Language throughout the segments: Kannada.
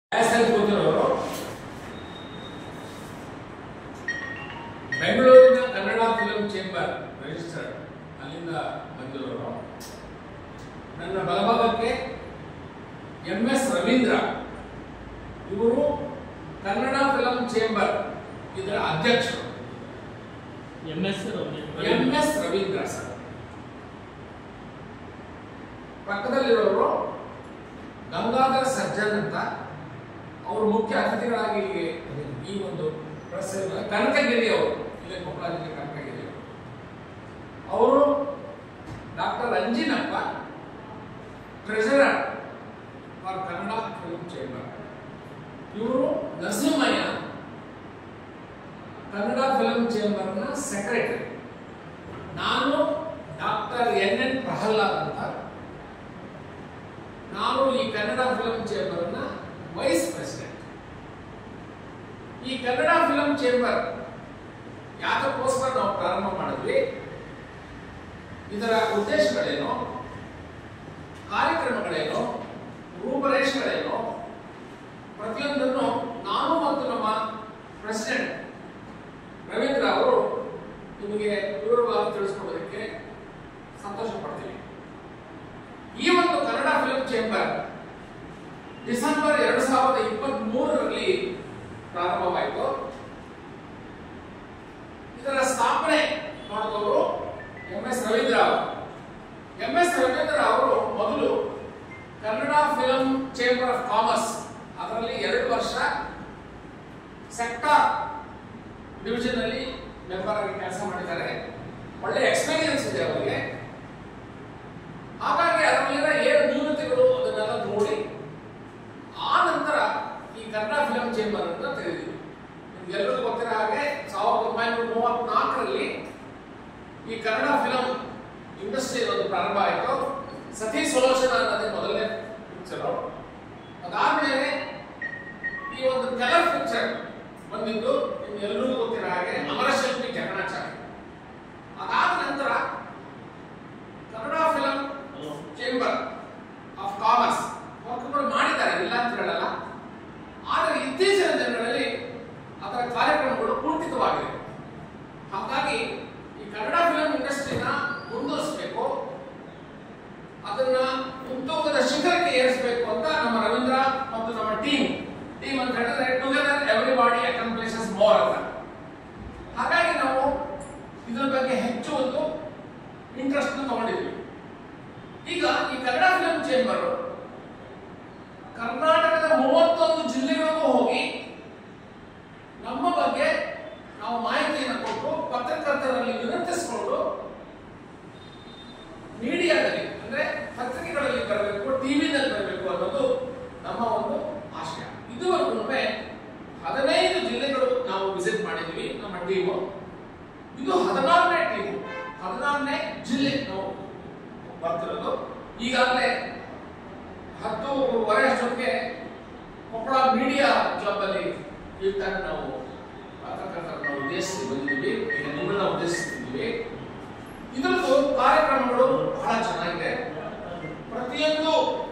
ಕೂತಿರೋರು ಬೆಂಗಳೂರಿನ ಕನ್ನಡ ಫಿಲ್ಮ್ ಚೇಂಬರ್ ರಿಜಿಸ್ಟರ್ಡ್ ಅಲ್ಲಿಂದ ಬಂದಿರೋರು. ನನ್ನ ಬಲಭಾಗಕ್ಕೆ MS ರವೀಂದ್ರ, ಇವರು ಕನ್ನಡ ಫಿಲ್ಮ್ ಚೇಂಬರ್ ಇದರ ಅಧ್ಯಕ್ಷರು. MS Ravindra sir. ಪಕ್ಕದಲ್ಲಿರೋರು ಗಂಗಾಧರ ಸಜ್ಜನ್ ಅಂತ, ಅವರು ಮುಖ್ಯ ಅತಿಥಿಗಳಾಗಿ ಈ ಒಂದು ಕನಕಗಿರಿ ಅವರು, ಇಲ್ಲೇ ಕೊಪ್ಪಳ ಜಿಲ್ಲೆ ಕನಕಗಿರಿ ಅವರು. Doctor Anjinappa, treasurer for Kannada film chamber. ಇವರು ನರಸಿಂಹಯ್ಯ, ಕನ್ನಡ ಫಿಲ್ಮ್ ಚೇಂಬರ್ನ ಸೆಕ್ರೆಟರಿ. ನಾನು ಡಾಕ್ಟರ್ NN ಪ್ರಹ್ಲಾದ್ ಅಂತ, ನಾನು ಈ ಕನ್ನಡ ಫಿಲ್ಮ್ ಚೇಂಬರ್ನ ವೈಸ್ ಪ್ರೆಸಿಡೆಂಟ್. ಈ ಕನ್ನಡ ಫಿಲ್ಮ್ ಚೇಂಬರ್ ಯಾತಕ್ಕೋಸ್ಕರ ನಾವು ಪ್ರಾರಂಭ ಮಾಡಿದ್ವಿ, ಇದರ ಉದ್ದೇಶಗಳೇನು, ಕಾರ್ಯಕ್ರಮಗಳೇನು, ರೂಪರೇಷೆಗಳೇನು, ಪ್ರತಿಯೊಂದನ್ನು ನಾನು ಮತ್ತು ನಮ್ಮ ಪ್ರೆಸಿಡೆಂಟ್ ರವೀಂದ್ರ ಅವರು ನಿಮಗೆ ವಿವರವಾಗಿ ತಿಳಿಸ್ಕೊಡೋದಕ್ಕೆ ಸಂತೋಷ ಪಡ್ತೀವಿ. ಈ ಒಂದು ಕನ್ನಡ ಫಿಲ್ಮ್ ಚೇಂಬರ್ ಡಿಸೆಂಬರ್ 2023ರಲ್ಲಿ ಪ್ರಾರಂಭವಾಯಿತು. ಇದರ ಸ್ಥಾಪನೆ ಮಾಡಿದವರು MS ರವೀಂದ್ರ ಅವರು. MS ರವೀಂದ್ರ ಅವರು ಮೊದಲು Kannada film chamber of commerce ಅದರಲ್ಲಿ 2 ವರ್ಷ ಸೆಕ್ಟಾರ್ ಡಿವಿಷನ್ ಅಲ್ಲಿ ಮೆಂಬರ್ ಆಗಿ ಕೆಲಸ ಮಾಡಿದ್ದಾರೆ. ಒಳ್ಳೆ ಎಕ್ಸ್ಪೀರಿಯನ್ಸ್ ಇದೆ ಅವರಿಗೆ. ಹಾಗಾಗಿ ಅದರಲ್ಲಿನ ಏನು ನ್ಯೂನತೆಗಳು ಅದನ್ನೆಲ್ಲ ನೋಡಿ ಆ ನಂತರ ಈ ಕನ್ನಡ ಫಿಲ್ಮ್ ಚೇಂಬರ್ ಅಂತ ತೆರೆದಿದ್ವಿ. ನಿಮ್ಗೆಲ್ಲರಿಗೂ ಗೊತ್ತಿರೋ ಹಾಗೆ 1934ರಲ್ಲಿ ಈ ಕನ್ನಡ ಫಿಲ್ಮ್ ಇಂಡಸ್ಟ್ರಿ ಒಂದು ಪ್ರಾರಂಭ ಆಯಿತು. ಸತಿ ಸುಲೋಚನ ಅನ್ನೋದೇ ಮೊದಲನೇ ಪಿಕ್ಚರ್. ಅದಾದ್ಮೇಲೆ ಈ ಒಂದು ಕಲರ್ ಪಿಕ್ಚರ್ ಬಂದಿದ್ದು ನಿಮ್ಗೆಲ್ಲರಿಗೂ ಗೊತ್ತಿರೋ ಹಾಗೆ ಅಮರಶಿಲ್ಪಿ ಜಗಣಾಚಾರ್ಯ. ಅದಾದ ನಂತರ Kannada film chamber of commerce ವರ್ಕ್ಗಳು ಮಾಡಿದ್ದಾರೆ, ಇಲ್ಲ ಅಂತ ಹೇಳಲ್ಲ. ಆದರೆ ಇತ್ತೀಚಿನ ದಿನಗಳಲ್ಲಿ ಅದರ ಕಾರ್ಯಕ್ರಮಗಳು ಕುಂಠಿತವಾಗಿವೆ. ಹಾಗಾಗಿ ಈ ಕನ್ನಡ ಫಿಲ್ಮ್ ಇಂಡಸ್ಟ್ರಿನ ಮುಂದುವರಿಸಬೇಕು, ಅದನ್ನ ಉತ್ತುಂಗದ ಶಿಖರಕ್ಕೆ ಏರಿಸಬೇಕು ಅಂತ ನಮ್ಮ ರವೀಂದ್ರ ಮತ್ತು ನಮ್ಮ ಟೀಮ್ ಅಂತ ಹೇಳಿದ್ರೆ ಟುಗೆದರ್ ಎವ್ರಿಬಾಡಿ ಅಕಂಪ್ಲಿಷಸ್ ಮೋರ್ ಅಂತ. ಹಾಗಾಗಿ ನಾವು ಇದರ ಬಗ್ಗೆ ಹೆಚ್ಚು ಒಂದು ಇಂಟ್ರೆಸ್ಟ್ ತಗೊಂಡಿದ್ವಿ. ಈಗ ಈ ಕನ್ನಡ ಫಿಲ್ಮ್ ಚೇಂಬರ್ ಕರ್ನಾಟಕದ 31 ಜಿಲ್ಲೆಗಳಿಗೂ ಹೋಗಿ ನಮ್ಮ ಬಗ್ಗೆ ನಾವು ಮಾಹಿತಿಯನ್ನು ಕೊಟ್ಟು ಪತ್ರಕರ್ತರಲ್ಲಿ ವಿನಂತಿಸಿಕೊಂಡು ಮೀಡಿಯಾದಲ್ಲಿ ಅಂದ್ರೆ ಪತ್ರಿಕೆಗಳಲ್ಲಿ ಬರಬೇಕು, ಟಿವಿನಲ್ಲಿ ಬರಬೇಕು ಅನ್ನೋದು ನಮ್ಮ ಒಂದು ಆಶಯ. ಇದುವರೆಗೂ 15 ಜಿಲ್ಲೆಗಳು ನಾವು ವಿಸಿಟ್ ಮಾಡಿದ್ವಿ ನಮ್ಮ ಟೀಮು. ಇದು 14ನೇ ಟೀಮು, 14ನೇ ಜಿಲ್ಲೆ ನಾವು ಬರ್ತಿರೋದು. ಈಗಾಗಲೇ 10:15 ಅಷ್ಟೊತ್ತಿಗೆ ಕೊಪ್ಪಳ ಮೀಡಿಯಾ ಕ್ಲಬ್ ಅಲ್ಲಿ ಇರ್ತಾರೆ. ನಾವು ಪತ್ರಕರ್ತರನ್ನು ಉದ್ದೇಶಿಸಿ ಬಂದಿದ್ದೀವಿ, ಈಗ ನಿಮ್ಮನ್ನ ಉದ್ದೇಶಿಸಿದ್ದೀವಿ. ಇದರದ್ದು ಕಾರ್ಯಕ್ರಮಗಳು ಬಹಳ ಚೆನ್ನಾಗಿದೆ. ಪ್ರತಿಯೊಂದು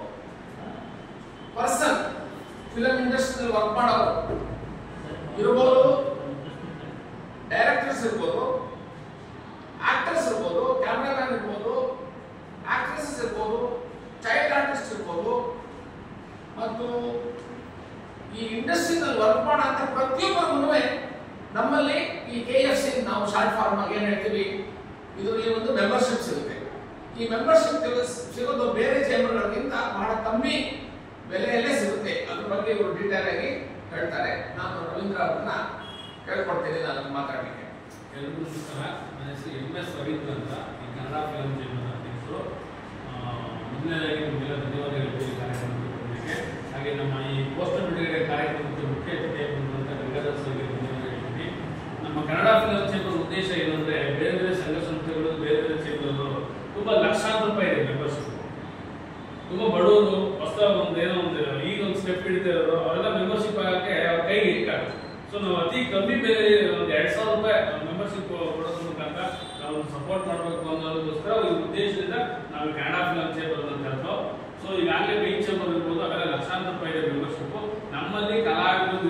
ಪರ್ಸನ್ ಫಿಲಂ ಇಂಡಸ್ಟ್ರಿಯಲ್ಲಿ ವರ್ಕ್ ಮಾಡೋರು ಇರ್ಬೋದು, ಡೈರೆಕ್ಟರ್ಸ್ ಇರ್ಬೋದು, ಆಕ್ಟರ್ಸ್ ಇರ್ಬೋದು, ಕ್ಯಾಮ್ರಾಮನ್ ಇರ್ಬೋದು, ಆಕ್ಟ್ರೆಸಸ್ ಇರ್ಬೋದು, ಚೈಲ್ಡ್ ಆರ್ಟಿಸ್ಟ್ ಇರ್ಬೋದು, ಮತ್ತು ಈ ಇಂಡಸ್ಟ್ರಿನಲ್ಲಿ ವರ್ಕ್ ಮಾಡೋಂಥ ಪ್ರತಿಯೊಬ್ಬರಿಗೂ ನಮ್ಮಲ್ಲಿ ಈ KFC ನಾವು ಶಾರ್ಟ್ ಫಾರ್ಮ್ ಆಗಿ ಏನ್ ಹೇಳ್ತೀವಿ, ಇದರಲ್ಲಿ ಒಂದು ಮೆಂಬರ್ಶಿಪ್ ಸಿಗುತ್ತೆ. ಈ ಮೆಂಬರ್ಶಿಪ್ ಸಿಗೋದು ಬೇರೆ ಚೇಂಬರ್ಗಳಿಗಿಂತ ಬಹಳ ಕಮ್ಮಿ ಬೆಲೆಯಲ್ಲೇ ಸಿಗುತ್ತೆ. ಅದ್ರ ಬಗ್ಗೆ ಇವರು ಡೀಟೇಲ್ ಆಗಿ ಹೇಳ್ತಾರೆ. ನಾನು ರವೀಂದ್ರ ಅವ್ರನ್ನ ಹೇಳ್ಕೊಡ್ತೀನಿ ನಾನು ಮಾತಾಡಲಿಕ್ಕೆ. ಎಲ್ಲರಿಗೂ ನಮಸ್ಕಾರ. ನನ್ನ ಹೆಸರು MS ರವೀಂದ್ರ ಅಂತ, ಈ ಕನ್ನಡ ಫಿಲ್ಮ್ ಚೇಂಬರ್ ಅಧ್ಯಕ್ಷರು. ಮೊದಲನೇದಾಗಿ ನಿಮಗೆಲ್ಲ ಧನ್ಯವಾದ ಹೇಳ್ತೀವಿ ಕಾರ್ಯಕ್ರಮಕ್ಕೆ ಬರಲಿಕ್ಕೆ. ಹಾಗೆ ನಮ್ಮ ಈ ಪೋಸ್ಟರ್ ಬಿಡುಗಡೆ ಕಾರ್ಯಕ್ರಮಕ್ಕೆ ಮುಖ್ಯ ಅತಿಥಿಯಾಗಿ ಬಂದಂಥ ಗಂಗಾಧರ ಸರ್ಗೆ ಧನ್ಯವಾದ ಹೇಳ್ತೀನಿ. ನಮ್ಮ ಕನ್ನಡ ಫಿಲ್ಮ್ ಚೇಂಬರ್ ಉದ್ದೇಶ ಏನಂದ್ರೆ, ಬೇರೆ ಬೇರೆ ಸಂಘ ಸಂಸ್ಥೆಗಳು, ಬೇರೆ ಬೇರೆ ಚೇಂಬರ್ಗಳು ತುಂಬ ಲಕ್ಷಾಂತರ ರೂಪಾಯಿ ಇದೆ ಮೆಂಬರ್ಶಿಪ್. ತುಂಬ ಬಡವರು ಹೊಸ ಏನೋ ಒಂದು ಈಗ ಒಂದು ಸ್ಟೆಪ್ ಹಿಡಿತಾ ಇರೋರು ಅವರೆಲ್ಲ ಮೆಂಬರ್ಶಿಪ್ ಆಗಕ್ಕೆ ಅವ್ರ ಕೈಗೆ ಇಟ್ಟಾಗುತ್ತೆ. ಸೊ ನಾವು ಅತಿ ಕಮ್ಮಿ ಬೆಲೆ ಒಂದು 2,000 ರೂಪಾಯಿ ಮೆಂಬರ್ಶಿಪ್ ಕೊಡೋದ್ರ ಮುಖಾಂತರ ನಾವು ಸಪೋರ್ಟ್ ಮಾಡಬೇಕು ಅನ್ನೋದಕ್ಕೋಸ್ಕರ ಈ ಉದ್ದೇಶದಿಂದ ನಾವು ಕನ್ನಡ ಫಿಲ್ಮ್ ಚೇಂಬರ್ ಅಂತ ಕರೆದು. ಸೊ ಈಗಾಗಲೇ ಬೀಚ್ ಚೇಂಬರ್ ಇರ್ಬೋದು, ಅವೆಲ್ಲ ಲಕ್ಷಾಂತರ ರೂಪಾಯಿ ಇದೆ ಮೆಂಬರ್ಶಿಪ್. ನಮ್ಮ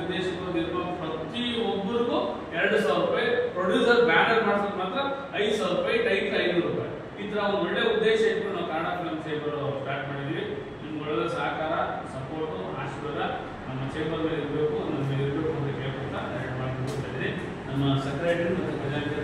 ನಿರ್ದೇಶಕರು ನಿರ್ಮಾಣ ಪ್ರತಿಯೊಬ್ಬರಿಗೂ 2,000 ರೂಪಾಯಿ, ಪ್ರೊಡ್ಯೂಸರ್ ಬ್ಯಾನರ್ ಮಾಡಿಸೋದು ಮಾತ್ರ 5,000 ರೂಪಾಯಿ, ಟೈಟ್ಲ್ 500 ರೂಪಾಯಿ. ಈ ತರ ಒಂದು ಒಳ್ಳೆ ಉದ್ದೇಶ ಇಟ್ಟು ನಾವು ಕನ್ನಡ ಫಿಲ್ಮ್ ಚೇಂಬರ್ ಸ್ಟಾರ್ಟ್ ಮಾಡಿದ್ವಿ. ನಿಮ್ಗಳ ಸಹಕಾರ, ಸಪೋರ್ಟು, ಆಶೀರ್ವಾದ ನಮ್ಮ ಚೇಂಬರ್ ಮೇಲೆ ಇರಬೇಕು, ನಮ್ಮ ಮೇಲೆ ಇರಬೇಕು ಅಂತ ಕೇಳ್ಕೊಳ್ತಾ ಮಾಡ್ಕೊಂಡಿದ್ದೀನಿ. ನಮ್ಮ ಸೆಕ್ರೆಟರಿ ಮತ್ತು ಖಜಾಂಚಿ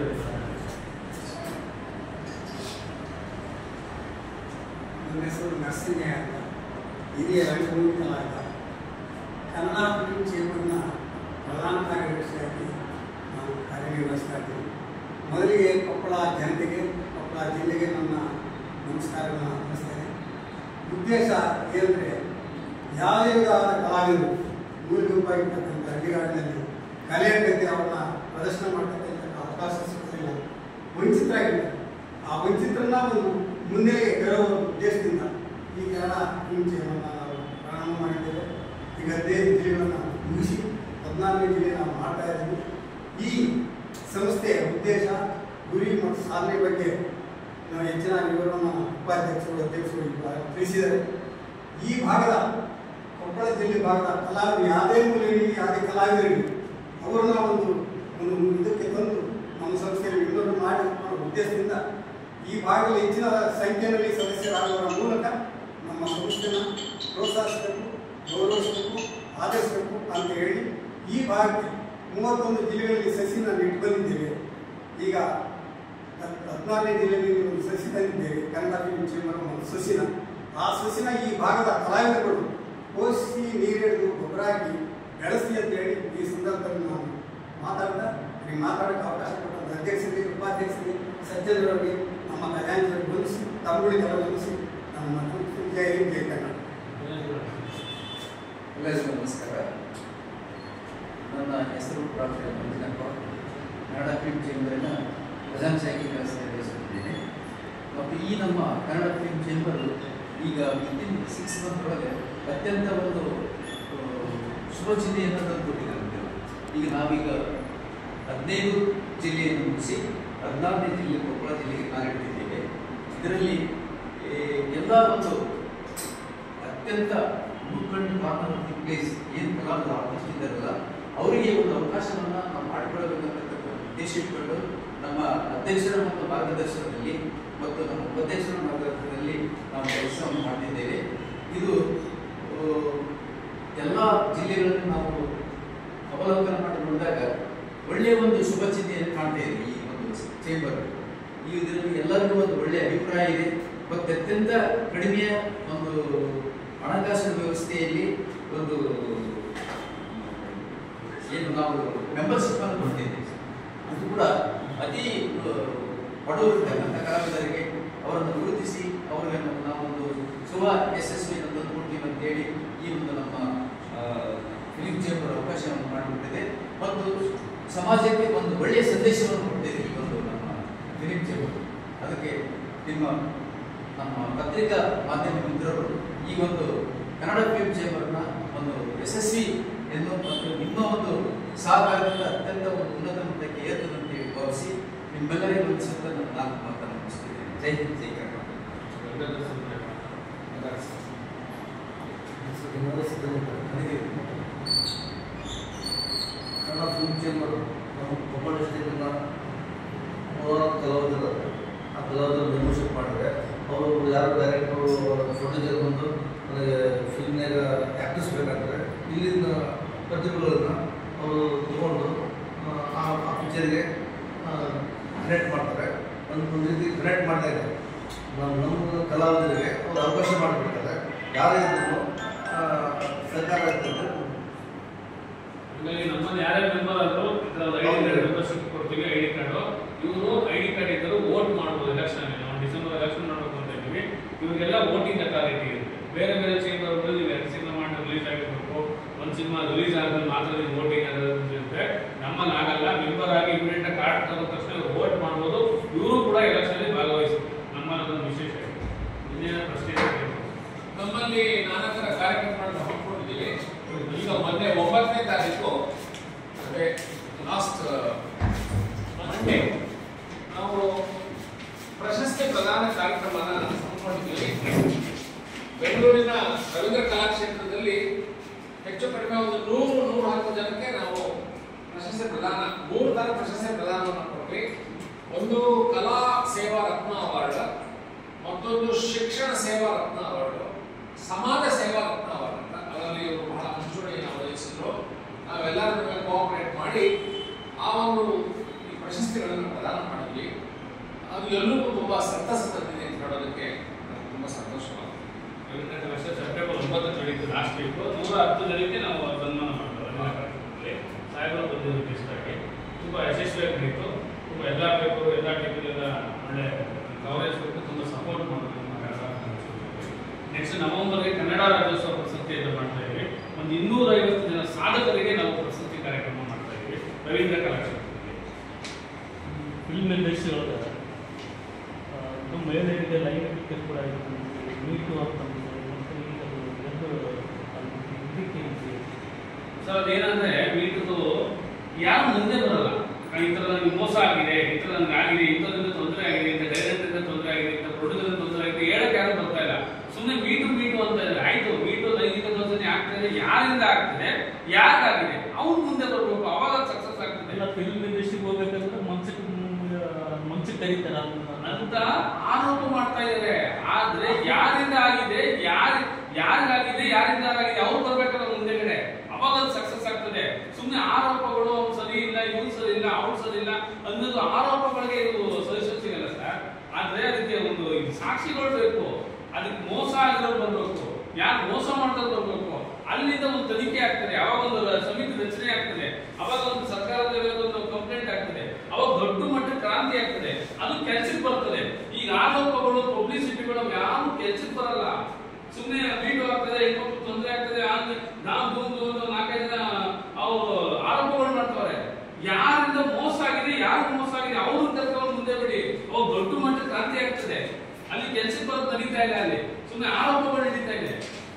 ನನ್ನ ಹೆಸರು ನರಸಿಂಹಯ್ಯ ಅಂತ, ಹಿರಿಯ ರಂಗಭೂಮಿ ಕಲಾವಿದ. ಕನ್ನಡ ಫಿಲ್ಮ್ ಚೇಂಬರ್ನ ಪ್ರಧಾನ ಕಾರ್ಯದರ್ಶಿಯಾಗಿ ನಾನು ಕಾರ್ಯನಿರ್ವಹಿಸ್ತಾ ಇದ್ದೀನಿ. ಮೊದಲಿಗೆ ಕೊಪ್ಪಳ ಜನತೆಗೆ, ಕೊಪ್ಪಳ ಜಿಲ್ಲೆಗೆ ನನ್ನ ನಮಸ್ಕಾರವನ್ನು ಅರ್ಪಿಸ್ತೇನೆ. ಉದ್ದೇಶ ಏನಂದರೆ, ಯಾವುದೇ ವಿಧವಾದ ಕಲಾವಿದರು ಮೂಲಭೂತವಾಗಿ ಇರ್ತಕ್ಕಂಥ ಹಳ್ಳಿಗಾಡಿನಲ್ಲಿ ಕಲೆಯ ಅವರನ್ನ ಪ್ರದರ್ಶನ ಮಾಡ್ತಕ್ಕಂಥ ಅವಕಾಶ ಸಿಗೋದಿಲ್ಲ, ವಂಚಿತರಾಗಿದ್ದಾರೆ. ಆ ವಂಚಿತರನ್ನ ಒಂದು ಮುಂದೆ ತರುವ ಉದ್ದೇಶದಿಂದ ಈ ಕನ್ನಡ ಫಿಲ್ಮ್ ಚೇಂಬರ್ನ ನಾವು ಪ್ರಾರಂಭ ಮಾಡಿದ್ದೇವೆ. ಈಗ 15 ಜಿಲ್ಲೆಗಳನ್ನು ಮುಗಿಸಿ 14ನೇ ಜಿಲ್ಲೆ ನಾವು ಮಾಡ್ತಾ ಇದ್ದೀವಿ. ಈ ಸಂಸ್ಥೆಯ ಉದ್ದೇಶ, ಗುರಿ ಮತ್ತು ಸಾಧನೆ ಬಗ್ಗೆ ನಾವು ಹೆಚ್ಚಿನ ವಿವರವನ್ನು ಉಪಾಧ್ಯಕ್ಷರು, ಅಧ್ಯಕ್ಷರು ತಿಳಿಸಿದ್ದಾರೆ. ಈ ಭಾಗದ ಕೊಪ್ಪಳ ಜಿಲ್ಲೆ ಭಾಗದ ಕಲಾವಿದರು ಯಾವುದೇ ಮೂಲೆಯಲ್ಲಿ ಯಾವುದೇ ಕಲಾವಿದರಿಗೆ ಅವರನ್ನ ಒಂದು ಇದಕ್ಕೆ ತಂದು ನಮ್ಮ ಸಂಸ್ಥೆಯಲ್ಲಿ ವಿನೋದ ಮಾಡಿ ಉದ್ದೇಶದಿಂದ ಈ ಭಾಗದಲ್ಲಿ ಹೆಚ್ಚಿನ ಸಂಖ್ಯೆಯಲ್ಲಿ ಸದಸ್ಯರಾಗುವ ಮೂಲಕ ನಮ್ಮ ಸಂಸ್ಥೆಯನ್ನು ಪ್ರೋತ್ಸಾಹಿಸಬೇಕು, ಗೌರವಿಸಬೇಕು, ಆದರಿಸಬೇಕು ಅಂತ ಹೇಳಿ ಈ ಭಾಗಕ್ಕೆ 31 ಜಿಲ್ಲೆಗಳಲ್ಲಿ ಸಸಿನ ಇಟ್ಟು ಬಂದಿದ್ದೇವೆ. ಈಗ 14ನೇ ಜಿಲ್ಲೆಯಲ್ಲಿ ಒಂದು ಸಸಿ ತಂದಿದ್ದೇವೆ, ಕನ್ನಡ ಫಿಲ್ಮ್ ಚೇಂಬರ್ ಒಂದು ಸಸಿನ. ಆ ಸಸಿನ ಈ ಭಾಗದ ಕಲಾವಿದರುಗಳು ಪೋಷಿಸಿ, ನೀರಿಡಿದು, ಗೊಬ್ಬರ ಹಾಕಿ ಬೆಳೆಸಿ ಅಂತ ಹೇಳಿ ಈ ಸಂದರ್ಭದಲ್ಲಿ ನಾನು ಮಾತಾಡೋಕ್ಕೆ ಅವಕಾಶ ಕೊಟ್ಟಂತ ಅಧ್ಯಕ್ಷರಿಗೆ, ಉಪಾಧ್ಯಕ್ಷರಿಗೆ, ಸಜ್ಜನರಿಗೆ, ನಮ್ಮ ಖಜಾಂಚಿಯವರಿಗೆ ಬಂಧಿಸಿ, ತಮ್ಮಗಳಿಗೆಲ್ಲ ಬಂಧಿಸಿ ನಮ್ಮ ಜೈ ಕನ್ನಡ. ಎಲ್ಲರಿಗೂ ನಮಸ್ಕಾರ. ನನ್ನ ಹೆಸರು ಡಾಕ್ಟರ್ ಮಂಜುನಾಥ. ಕನ್ನಡ ಫಿಲ್ಮ್ ಚೇಂಬರಿನ ಖಜಾಂಚಿಯಾಗಿ ಕೆಲಸ ನಿರ್ವಹಿಸುತ್ತಿದ್ದೇನೆ. ಮತ್ತು ಈ ನಮ್ಮ ಕನ್ನಡ ಫಿಲ್ಮ್ ಚೇಂಬರು ಈಗ ವಿತಿನ್ 6 ಮಂತ್ ಒಳಗೆ ಅತ್ಯಂತ ಒಂದು ಶುಭ ಜಿಲ್ಲೆಯನ್ನು ತಂದುಕೊಟ್ಟಿದ್ದೇವೆ. ಈಗ ನಾವೀಗ 15 ಜಿಲ್ಲೆಯನ್ನು ಮುಗಿಸಿ 14ನೇ ಜಿಲ್ಲೆ ಕೊಪ್ಪಳ ಜಿಲ್ಲೆಗೆ ಕಾಲಿಟ್ಟಿದ್ದೇವೆ. ಇದರಲ್ಲಿ ಎಲ್ಲ ಒಂದು ಅತ್ಯಂತ ಮುಖಂಡು ಕಾರ್ನರ್ ಆಫ್ ದಿ ಪ್ಲೇಸ್ ಏನು ಕಲಾವಿದರು ಆರ್ಟಿಸ್ಟ್ ಇದ್ದಾರಲ್ಲ ಅವರಿಗೆ ಒಂದು ಅವಕಾಶವನ್ನು ನಾವು ಮಾಡಿಕೊಳ್ಳಬೇಕಂತಕ್ಕಂಥ ಉದ್ದೇಶ ಇಟ್ಕೊಂಡು ನಮ್ಮ ಅಧ್ಯಕ್ಷರ ಮತ್ತು ಮಾರ್ಗದರ್ಶನದಲ್ಲಿ ಮತ್ತು ನಮ್ಮ ಉಪಾಧ್ಯಕ್ಷರ ಮಾರ್ಗದರ್ಶನದಲ್ಲಿ ನಾವು ಕೆಲಸವನ್ನು ಮಾಡ್ತಿದ್ದೇವೆ. ಇದು ಎಲ್ಲ ಜಿಲ್ಲೆಗಳನ್ನು ನಾವು ಅವಲೋಕನ ಮಾಡಿಕೊಂಡಾಗ ಒಳ್ಳೆಯ ಒಂದು ಶುಭ ಚಿಹ್ನೆಯನ್ನು ಕಾಣ್ತಾ ಇದೆ ಈ ಒಂದು ಚೇಂಬರ್. ಈ ಇದರಲ್ಲಿ ಎಲ್ಲರಿಗೂ ಒಂದು ಒಳ್ಳೆಯ ಅಭಿಪ್ರಾಯ ಇದೆ. ಮತ್ತು ಅತ್ಯಂತ ಕಡಿಮೆಯ ಒಂದು ಹಣಕಾಸಿನ ವ್ಯವಸ್ಥೆಯಲ್ಲಿ ಒಂದು ಏನು ನಾವು ಮೆಂಬರ್ಶಿಪ್ ಅನ್ನು ಕೊಡ್ತಿದ್ದೇವೆ. ಅದು ಕೂಡ ಅತಿ ಬಡವರಿರ್ತಕ್ಕಂಥ ಕಲಾವಿದರಿಗೆ ಅವರನ್ನು ಗುರುತಿಸಿ ಅವರಿಗೆ ನಾವೊಂದು ಶುಭ ಯಶಸ್ವಿಯನ್ನು ತಂದುಕೊಡ್ತೀವಿ ಅಂತೇಳಿ ಈ ಒಂದು ನಮ್ಮ ಫಿಲ್ಮ್ ಚೇಂಬರ್ ಅವಕಾಶವನ್ನು ಮಾಡಿಕೊಟ್ಟಿದೆ. ಮತ್ತು ಸಮಾಜಕ್ಕೆ ಒಂದು ಒಳ್ಳೆಯ ಸಂದೇಶವನ್ನು ಕೊಟ್ಟಿದೆ ಈ ಒಂದು ನಮ್ಮ ಫಿಲ್ಮ್ ಚೇಂಬರ್. ಅದಕ್ಕೆ ನಮ್ಮ ಪತ್ರಿಕಾ ಮಾಧ್ಯಮ ಮಿತ್ರರು ಈ ಒಂದು ಕನ್ನಡ ಫಿಲ್ಮ್ ಚೇಂಬರ್ನ ಒಂದು ಯಶಸ್ವಿ ಎಂದು ಮತ್ತು ನಿಮ್ಮ ಒಂದು ಸಹಕಾರದಿಂದ ಅತ್ಯಂತ ಒಂದು ಉನ್ನತ ಮಟ್ಟಕ್ಕೆ ಏರ್ತದಂತೆ ಭಾವಿಸಿ ನಿಮ್ಮೆಲ್ಲರಿಗೂ ಒಂದು ಸತ್ತ ನಾನು ಮಾತನ್ನು ಮುಗಿಸ್ತಿದ್ದೇನೆ. ಜೈ ಹಿಂದ್, ಜೈ ಕನ್ನಡ. ಕನ್ನಡ ಫಿಲ್ಮ್ ಚೇಂಬರ್ ನಮ್ಮ ಕೊಪ್ಪಳ ಡಿಸ್ಟ್ರಿಕ್ಟಿನ 100 ಕಲಾವಿದರು, ಆ ಕಲಾವಿದರು ಮೆಂಬರ್ಶಿಪ್ ಮಾಡಿದ್ರೆ ಅವರು ಯಾರು ಡೈರೆಕ್ಟರು, ಪ್ರೊಡ್ಯೂಸರ್ ಬಂದು ನನಗೆ ಫಿಲ್ಮ್ನಾಗ ಆ್ಯಕ್ಟರ್ಸ್ ಬೇಕಾದರೆ ಇಲ್ಲಿನ ಪ್ರತಿಭೆಗಳನ್ನು ಅವರು ತಗೊಂಡು ಆ ಪಿಕ್ಚರ್ಗೆ ಕನೆಕ್ಟ್ ಮಾಡ್ತಾರೆ. ಒಂದು ರೀತಿ ಕನೆಕ್ಟ್ ಮಾಡಿದಾಗ ನಮ್ಮ ಕಲಾವಿದರಿಗೆ ಅವರು ಅವಕಾಶ ಮಾಡಿಬಿಡ್ತಾರೆ. ಯಾರೇ ಇದ್ದರೂ ಸರ್ಕಾರ ಇರ್ತದೆ. ಹಾಗಾಗಿ ನಮ್ಮಲ್ಲಿ ಯಾರ್ಯಾರು ಮೆಂಬರ್ ಆದರೂ ಐಡಿ ಕಾರ್ಡ್ ಮೆಂಬರ್ಶಿಪ್ ಕೊಡ್ತೀವಿ. ಐಡಿ ಕಾರ್ಡು ಇವರು ಐಡಿ ಕಾರ್ಡ್ ಇದ್ದರು ವೋಟ್ ಮಾಡ್ಬೋದು ಎಲೆಕ್ಷನ್. ನಾವು ಡಿಸೆಂಬರ್ ಎಲೆಕ್ಷನ್ ಮಾಡಬೇಕು ಅಂತ ಇದ್ದೀವಿ. ಇವರಿಗೆಲ್ಲ ವೋಟಿಂಗ್ ಅಥಾರಿಟಿ ಇರುತ್ತೆ. ಬೇರೆ ಬೇರೆ ಚೇಂಬರ್ಗಳು ನೀವು 2 ಸಿನಿಮಾ ಮಾಡಿ ರಿಲೀಸ್ ಆಗಿರಬೇಕು, 1 ಸಿನಿಮಾ ರಿಲೀಸ್ ಆದ್ಮೇಲೆ ಮಾತ್ರ ನೀವು ವೋಟಿಂಗ್ ಇರುತ್ತೆ. ನಮ್ಮಲ್ಲಿ ಆಗಲ್ಲ. ಮೆಂಬರ್ ಆಗಿ ಇಮಿಡಿಯೇಟ್ ಕಾರ್ಡ್ ತಗೊಂಡ ತಕ್ಷಣ ವೋಟ್ ಮಾಡ್ಬೋದು. ಇವರು ಕೂಡ ಎಲೆಕ್ಷನ್ ಭಾಗವಹಿಸ್ತಾರೆ. ನಮ್ಮಲ್ಲಿ ಅದೊಂದು ವಿಶೇಷ ಇದೆ. ಇನ್ನೇನ ಪ್ರಶ್ನೆ ನಮ್ಮಲ್ಲಿ ನಾನಾ ಥರ ಕಾರ್ಯಕ್ರಮಗಳನ್ನು ಹಮ್ಮಿಕೊಂಡಿದ್ದೀವಿ. ಈಗ ಮೊನ್ನೆ 9ನೇ ತಾರೀಕು ಅಂದರೆ ಲಾಸ್ಟ್ ಮಂಡೇ ನಾವು ಪ್ರಶಸ್ತಿ ಪ್ರದಾನ ಕಾರ್ಯಕ್ರಮನ ಹಮ್ಮಿಕೊಂಡಿದ್ದೀವಿ. ಬೆಂಗಳೂರಿನ ರವೀಂದ್ರ ಕಲಾಕ್ಷೇತ್ರದಲ್ಲಿ ಹೆಚ್ಚು ಕಡಿಮೆ ಒಂದು 100-110 ಜನಕ್ಕೆ ಪ್ರಶಸ್ತಿ ಪ್ರದಾನ 3 ತರ ಪ್ರಶಸ್ತಿ ಪ್ರದಾನವನ್ನು ಕೊಟ್ವಿ. ಒಂದು ಕಲಾ ಸೇವಾ ರತ್ನ ಅವಾರ್ಡ್, ಮತ್ತೊಂದು ಶಿಕ್ಷಣ ಸೇವಾ ರತ್ನ ಅವಾರ್ಡ್, ಸಮಾಜ ಸೇವಾ ರತ್ನ ಅವಾರ್ಡ್ ಅಂತ. ಅದರಲ್ಲಿ ಇವರು ಬಹಳ ಮುಂಚೂಣಿಯನ್ನು ವಹಿಸಿದ್ರು. ನಾವೆಲ್ಲರೂ ಕೋಆಪರೇಟ್ ಮಾಡಿ ಆ ಒಂದು ಈ ಪ್ರಶಸ್ತಿಗಳನ್ನು ಪ್ರದಾನ ಮಾಡಿದ್ವಿ. ಅದು ಎಲ್ಲರಿಗೂ ತುಂಬಾ ಸಂತಸ ತಂದಿದೆ ಅಂತ ಹೇಳೋದಕ್ಕೆ ತುಂಬಾ ಸಂತೋಷವಾಗುತ್ತೆ. ಸೆಪ್ಟೆಂಬರ್ 9 ನಡೆಯಿತು ಲಾಸ್ಟ್ ವೀಕ್. 110 ಜನಕ್ಕೆ ನಾವು ಸನ್ಮಾನ ಮಾಡಿದ್ವಿ. ಸಾಹೇಬರು ಬಂದಿದ್ದು ಇಷ್ಟಾಗಿ ತುಂಬ ಯಶಸ್ವಿಯಾಗಿ ನಡೀತು. ತುಂಬ ಎಲ್ಲ ಪೇಪರು ಎಲ್ಲ ಟಿವಿಲೆಲ್ಲ ಒಳ್ಳೆ ಕವರೇಜ್ ಕೊಟ್ಟು ತುಂಬ ಸಪೋರ್ಟ್ ಮಾಡೋದು ನಮ್ಮ ಕನ್ನಡ. ನೆಕ್ಸ್ಟ್ ನವೆಂಬರ್ಗೆ ಕನ್ನಡ ರಾಜ್ಯೋತ್ಸವ ಪ್ರಶಸ್ತಿಯನ್ನು ಮಾಡ್ತಾ ಇದ್ದೀವಿ. ಒಂದು 250 ಜನ ಸಾಧಕರಿಗೆ ನಾವು ಪ್ರಶಸ್ತಿ ಕಾರ್ಯಕ್ರಮ ಮಾಡ್ತಾ ಇದ್ದೀವಿ ರವೀಂದ್ರ ಕಲಾಕ್ಷೇತ್ರದಲ್ಲಿ. ಫಿಲ್ಮ್ ಇಂಡಸ್ಟ್ರಿ ಒಳಗೆ ಮಹಿಳೆಯರಿಗೆ ಲೈವ್ ಟಿಕೆಟ್ ಕೂಡ ಮೀಟು ಆಗ್ತದೆ. ಸರ್ ಅದೇನಂದ್ರೆ ಮೀಟು ಯಾರು ಮುಂದೆ ಬರಲ್ಲ. ಈ ಥರ ನನಗೆ ಮೋಸ ಆಗಿದೆ, ಈ ಥರ ನನಗೆ ಆಗಿದೆ, ಇಂಥದ್ರಿಂದ ತೊಂದರೆ ಆಗಿದೆ, ಇಂಥ ಡೈರೆಕ್ಟರಿಂದ ತೊಂದರೆ ಆಗಿದೆ, ಇಂಥ ಪ್ರೊಡ್ಯೂಸರ್ ತೊಂದರೆ ಆಗಿದೆ ಹೇಳಕ್ಕೆ ಯಾರು ಬರ್ತಾ ಇಲ್ಲ. ಸುಮ್ಮನೆ ಮೀಟು ಅಂತ ಇದ್ದಾರೆ. ಆಯ್ತು, ಮೀಟು ಲೈಂಗಿಕ ದೋಷಣೆ ಆಗ್ತದೆ, ಯಾರಿಂದ ಆಗ್ತದೆ, ಯಾಕಾಗಿದೆ ಅವ್ರು ಮುಂದೆ ಬರಬೇಕು, ಅವಾಗ ಸಕ್ಸಸ್ ಆಗ್ತದೆ. ಎಲ್ಲ ಫಿಲ್ಮ್ ಇಂಡಸ್ಟ್ರಿಗೆ ಹೋಗ್ಬೇಕಂದ್ರೆ ಮಂಚಕ್ಕೆ ಕರೀತಾರ ಅಂತ ಆರೋಪ ಮಾಡ್ತಾ ಇದ್ದಾರೆ. ಆದ್ರೆ ಯಾರಿಂದ ಆಗಿದೆ, ಯಾರಿಗಾಗಿದೆ, ಯಾರಿಂದ ಆಗಿದೆ ಅವ್ರು ಬರ್ಬೇಕಲ್ಲ ಮುಂದೆಗಡೆ, ಅವಾಗ ಅದು ಸಕ್ಸಸ್ ಆಗ್ತದೆ. ಸುಮ್ಮನೆ ಆರೋಪಗಳು ಅವ್ರು ಸರಿ ಇಲ್ಲ, ಇವ್ರು ಸರಿ ಇಲ್ಲ, ಅವ್ರು ಸರಿ ಇಲ್ಲ ಅನ್ನೋದು ಆರೋಪಗಳಿಗೆ ಇದು ಸೊಲ್ಯೂಷನ್ ಸಿಗಲ್ಲ ಸರ್. ಆದ್ರೆ ಅದಕ್ಕೆ ಒಂದು ಸಾಕ್ಷಿಗಳು ಬೇಕು. ಅದಕ್ಕೆ ಮೋಸ ಆಗಿರೋರು ಬರ್ಬೇಕು, ಯಾರು ಮೋಸ ಮಾಡ್ತಾರೆ ಬರ್ಬೇಕು. ಅಲ್ಲಿಂದ ಒಂದು ತನಿಖೆ ಆಗ್ತದೆ, ಅವಾಗ ಒಂದು ಸಮಿತಿ ರಚನೆ ಆಗ್ತದೆ, ಅವಾಗ ಒಂದು ಸರ್ಕಾರದ ಒಂದು ಕಂಪ್ಲೇಂಟ್ ಆಗ್ತದೆ, ಅವಾಗ ದೊಡ್ಡ ಮಟ್ಟದ ಕ್ರಾಂತಿ ಆಗ್ತದೆ, ಅದು ಕೆಲ್ಸಕ್ಕೆ ಬರ್ತದೆ. ಈಗ ಆರೋಪಗಳು ಪಬ್ಲಿಸಿಟಿಗಳು ಯಾರು ಕೆಲ್ಸಕ್ಕೆ ಬರಲ್ಲ. ಸುಮ್ಮನೆ ಮೀಟು ಆಗ್ತದೆ, ಇನ್ನೊಬ್ಬರು ತೊಂದರೆ ಆಗ್ತದೆ, ನಾವು 4-5 ಜನ ಅವರು ಆರೋಪಗಳು ಮಾಡ್ತಾರೆ. ಯಾರಿಂದ ಮೋಸ ಆಗಿದೆ, ಯಾರು ಮೋಸ ಆಗಿದೆ ಅವ್ರು ತರ್ಕೊಂಡು ಮುಂದೆ ಬಿಡಿ, ಅವಾಗ ದೊಡ್ಡ ಮಟ್ಟದ ಕ್ರಾಂತಿ ಆಗ್ತದೆ. ಅಲ್ಲಿ ಕೆಲ್ಸಕ್ಕೆ ಬರೋದು ನಡೀತಾ ಇಲ್ಲ, ಅಲ್ಲಿ ಸುಮ್ಮನೆ ಆರೋಪಗಳು ನಡೀತಾ ಇದೆ.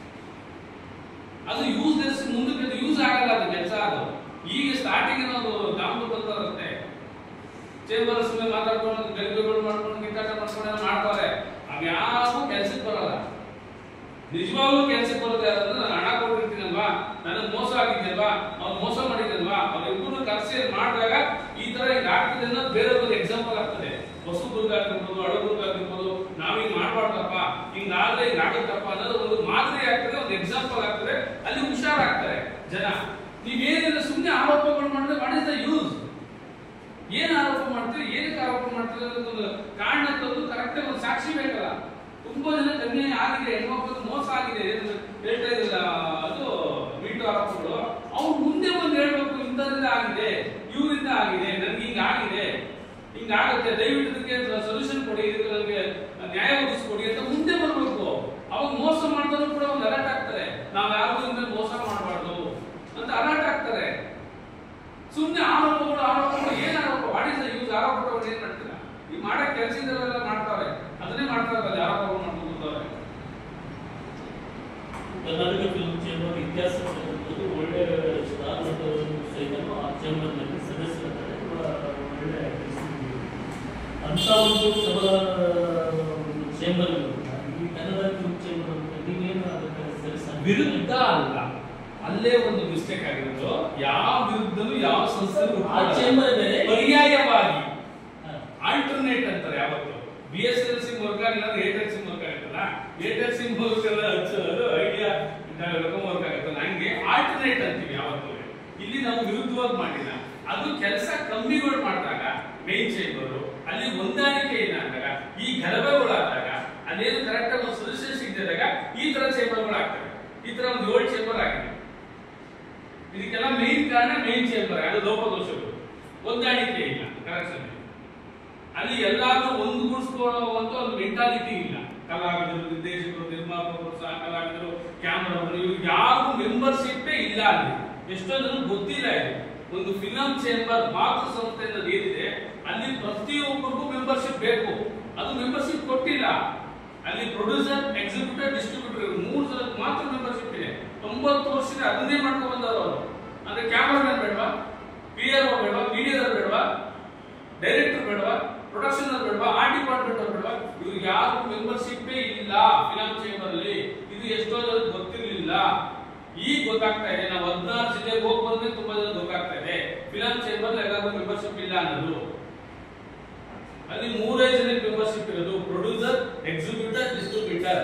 ಅದು ಯೂಸ್ಲೆಸ್, ಮುಂದಕ್ಕೆ ಯೂಸ್ ಆಗಲ್ಲ ಅದು ಕೆಲಸ. ಅದು ಈಗ ಸ್ಟಾರ್ಟಿಂಗ್ ನಾವು ದಾಮದು ಬರ್ತಾರಂತೆ, ಚೇಂಬರ್ ಸುಮ್ಮನೆ ಮಾತಾಡ್ಕೊಂಡು ಗಲಿಬಿಗಳು ಮಾಡ್ಕೊಂಡು ಕಿತ್ತಾಟ ಮಾಡ್ಕೊಂಡು ಮಾಡ್ತಾರೆ. ಅದ್ಯಾವು ಕೆಲ್ಸಕ್ಕೆ ಬರಲ್ಲ. ನಿಜವಾಗ್ಲೂ ಕೆಲ್ಸಕ್ಕೆ ಬರುತ್ತೆ ಯಾರಂದ್ರೆ, ನಾನು ಹಣ ಕೊಟ್ಟಿರ್ತೀನಲ್ವಾ, ನನಗೆ ಮೋಸ ಆಗಿದ್ಯಲ್ವಾ, ಅವ್ರು ಮೋಸ ಮಾಡಿದ್ಯಲ್ವಾ, ಅವ್ರಿಬ್ಬರು ಕರ್ಸಿ ಮಾಡಿದಾಗ ಈ ತರ ಹಿಂಗ್ ಆಗ್ತದೆ ಅನ್ನೋದು ಬೇರೆ ಒಂದು ಎಕ್ಸಾಂಪಲ್ ಆಗ್ತದೆ. ಹೊಸಬರ್ಗಾಗಿರ್ಬೋದು, ಹಳಬರ್ಗಾಗಿರ್ಬೋದು, ನಾವ್ ಹಿಂಗ್ ಮಾಡ್ಬಾರ್ದಪ್ಪ, ಹಿಂಗಾದ್ರೆ ಹಿಂಗ್ ಆಗುತ್ತಪ್ಪ ಅನ್ನೋದು ಒಂದು ಮಾದರಿ ಆಗ್ತದೆ, ಒಂದು ಎಕ್ಸಾಂಪಲ್ ಆಗ್ತದೆ. ಅಲ್ಲಿ ಹುಷಾರಾಗ್ತಾರೆ ಜನ. ನೀವೇನಿಲ್ಲ ಸುಮ್ಮನೆ ಆರೋಪಗಳು ಮಾಡಿದ್ರೆ ವಾಟ್ ಇಸ್ ದ ಯೂಸ್? ಏನ್ ಆರೋಪ ಮಾಡ್ತೀರಿ, ಏನಕ್ಕೆ ಆರೋಪ ಮಾಡ್ತೀರಿ ಅನ್ನೋದೊಂದು ಕಾರಣ ತಂದು ಕರೆಕ್ಟ್ ಒಂದು ಸಾಕ್ಷಿ ಬೇಕಲ್ಲ. ತುಂಬಾ ಜನ ಕನ್ಯೆ ಆಗಿದೆ, ಹೆಣ್ಮಕ್ಳು ಮೋಸ ಆಗಿದೆ ಹೇಳ್ತಾ ಇದ್ದಿಲ್ಲ, ಅದು ಮೀಟು ಆರೋಪಗಳು. ಅವ್ರು ಮುಂದೆ ಬಂದು ಹೇಳ್ಬೇಕು, ಇಂಥದ್ರಿಂದ ಆಗಿದೆ, ಇವರಿಂದ ಆಗಿದೆ, ನನ್ಗೆ ಹಿಂಗಾಗಿದೆ, ಹಿಂಗಾಗುತ್ತೆ, ದಯವಿಟ್ಟು ಇದಕ್ಕೆ ಸೊಲ್ಯೂಷನ್ ಕೊಡಿ, ಇದಕ್ಕೆ ನನಗೆ ನ್ಯಾಯ ಒದಗಿಸ್ಕೊಡಿ ಅಂತ ಮುಂದೆ ಬರ್ಬೇಕು. ಅವಾಗ ಮೋಸ ಮಾಡಿದ್ರು ಕೂಡ ಒಂದು ಅಲರ್ಟ್ ಆಗ್ತಾರೆ, ನಾವ್ ಯಾರಿಗೂ ಇನ್ಮೇಲೆ ಮೋಸ ಮಾಡಬಾರ್ದು ಅಂತ ಅಲರ್ಟ್ ಆಗ್ತಾರೆ. ಸುಮ್ಮನೆ ಆರೋಪಗಳು ಏನ್ ಆರೋಪ, ವಾಟ್ ಇಸ್ ದ ಯೂಸ್? ಆರೋಪಗಳು ಏನ್ ಮಾಡ್ತೀರಾ? ಈ ಮಾಡೋ ಕೆಲಸದಲ್ಲೆಲ್ಲ ಮಾಡ್ತಾರೆ, ಅದನ್ನೇ ಮಾಡ್ತಾರೆ, ಆರೋಪಗಳು ಮಾಡ್ಕೊಂಡು ಕೂತವ್ರೆ. ಕರ್ನಾಟಕ ಫಿಲ್ಮ್ ಚೇಂಬರ್ ಇತಿಹಾಸ ಒಳ್ಳೆ ಸ್ಟಾರ್ ನಟರನ್ನು ಸಹಿತ ಆ ಚೇಂಬರ್ನಲ್ಲಿ ಸದಸ್ಯರಾದರೆ ಒಳ್ಳೆ ಅಂತ ಒಂದು ಸಬಲ ಚೇಂಬರ್ ಈ ಕನ್ನಡ ಫಿಲ್ಮ್ ಚೇಂಬರ್ ನೀವೇನು ಅದಕ್ಕೆ ವಿರುದ್ಧ ಅಲ್ಲ, ಅಲ್ಲೇ ಒಂದು ಮಿಸ್ಟೇಕ್ ಆಗಿರೋದು. ಯಾವ ವಿರುದ್ಧನೂ ಯಾವ ಸಂಸ್ಥೆ ಆ ಚೇಂಬರ್ ಬೇರೆ, ಪರ್ಯಾಯವಾಗಿ ಆಲ್ಟರ್ನೇಟ್ ಅಂತಾರೆ. ಯಾವತ್ತು BSNL ಸಿಮ್ ವರ್ಕ್ ಆಗಿಲ್ಲ, ಏರ್ಟೆಲ್ ಸಿಮ್ ವರ್ಕ್ ಆಗುತ್ತಲ್ಲ, ಏರ್ಟೆಲ್ ಸಿಮ್ ವರ್ಕ್ ಹಚ್ಚೋದು ಐಡಿಯಾ ವರ್ಕ್ ಆಗುತ್ತಲ್ಲ, ಹಂಗೆ ಆಲ್ಟರ್ನೇಟ್ ಅಂತೀವಿ ಯಾವತ್ತು. ಇಲ್ಲಿ ನಾವು ವಿರುದ್ಧವಾಗಿ ಮಾಡಿಲ್ಲ. ಅದು ಕೆಲಸ ಕಮ್ಮಿಗಳು ಮಾಡಿದಾಗ ಮೇನ್ ಚೇಂಬರ್ ಅಲ್ಲಿ ಹೊಂದಾಣಿಕೆ ಏನಾದಾಗ, ಈ ಗಲಭೆಗಳಾದಾಗ, ಅಲ್ಲೇನು ಕರೆಕ್ಟ್ ಆಗಿ ಒಂದು ಸೊಲ್ಯೂಷನ್ ಸಿಗದಾಗ ಈ ತರ ಚೇಂಬರ್ಗಳು ಆಗ್ತವೆ. ಈ ತರ ಒಂದು 7 ಚೇಂಬರ್ ಆಗಿದೆ. ಇದಕ್ಕೆಲ್ಲ ಮೇನ್ ಕಾರಣ ಮೇನ್ ಚೇಂಬರ್, ಅದು ಲೋಪದೋಷಗಳು, ಹೊಂದಾಣಿಕೆ ಇಲ್ಲ, ಕರೆಕ್ಷನ್. ಅಲ್ಲಿ ಎಲ್ಲಾರು ಒಂದುಗೂಡಿಸ್ಕೊಳ್ಳುವಂತ ಒಂದು ಮೆಂಟಾಲಿಟಿ ಇಲ್ಲ. ಕಲಾವಿದರು, ನಿರ್ದೇಶಕರು, ನಿರ್ಮಾಪಕರು, ಸಹ ಕಲಾವಿದರು, ಕ್ಯಾಮರಾಮನ್, ಇವ್ರು ಯಾರು ಮೆಂಬರ್ಶಿಪ್ ಇಲ್ಲ. ಅಲ್ಲಿ ಎಷ್ಟೋ ಜನ ಗೊತ್ತಿಲ್ಲ. ಇದು ಒಂದು ಫಿಲಂ ಚೇಂಬರ್ ಮಾತೃ ಸಂಸ್ಥೆ ಅನ್ನೋದು ಏನಿದೆ, ಅಲ್ಲಿ ಪ್ರತಿಯೊಬ್ಬರಿಗೂ ಮೆಂಬರ್ಶಿಪ್ ಬೇಕು. ಅದು ಮೆಂಬರ್ಶಿಪ್ ಕೊಟ್ಟಿಲ್ಲ. ಅಲ್ಲಿ ಪ್ರೊಡ್ಯೂಸರ್, ಎಕ್ಸಿಕ್ಯೂಟಿವ್, ಡಿಸ್ಟ್ರಿಬ್ಯೂಟರ್ 3 ಜನಕ್ಕೆ ಮಾತ್ರ ಮೆಂಬರ್ಶಿಪ್ ಇದೆ. 90 ವರ್ಷದಿಂದ ಅದನ್ನೇ ಮಾಡ್ಕೊಂಡು ಬಂದವರು ಅವರು. ಅಂದ್ರೆ ಕ್ಯಾಮರಾಮನ್ ಬೇಡವಾ, PRO ಬೇಡವಾ, ಮೀಡಿಯಾದವ್ರು ಬೇಡವಾ, ಡೈರೆಕ್ಟರ್ ಬೇಡವಾ, ಪ್ರೊಡಕ್ಷನ್ ಅವ್ರು ಬೇಡವಾ, ಆರ್ಟ್ ಡಿಪಾರ್ಟ್ಮೆಂಟ್ ಅವ್ರು ಬೇಡವಾ? ಇವ್ರಿಗೆ ಯಾರು ಮೆಂಬರ್ಶಿಪ್ ಇಲ್ಲ ಫಿಲಂ ಚೇಂಬರ್ ಅಲ್ಲಿ. ಇದು ಎಷ್ಟೋ ಜನ ಗೊತ್ತಿರಲಿಲ್ಲ, ಈಗ ಗೊತ್ತಾಗ್ತಾ ಇದೆ. ನಾವು 16 ಜಿಲ್ಲೆಗೆ ಹೋಗಿ ಬಂದ್ರೆ ತುಂಬಾ ಜನ ಗೊತ್ತಾಗ್ತಾ ಇದೆ. ಫಿಲಂ ಚೇಂಬರ್ ಎಲ್ಲರಿಗೂ ಮೆಂಬರ್ಶಿಪ್ ಇಲ್ಲ ಅನ್ನೋದು. ಅಲ್ಲಿ 3 ಜನಕ್ಕೆ ಮೆಂಬರ್ಶಿಪ್ ಇರೋದು, ಪ್ರೊಡ್ಯೂಸರ್, ಎಕ್ಸಿಕ್ಯೂಟರ್, ಡಿಸ್ಟ್ರಿಬ್ಯೂಟರ್.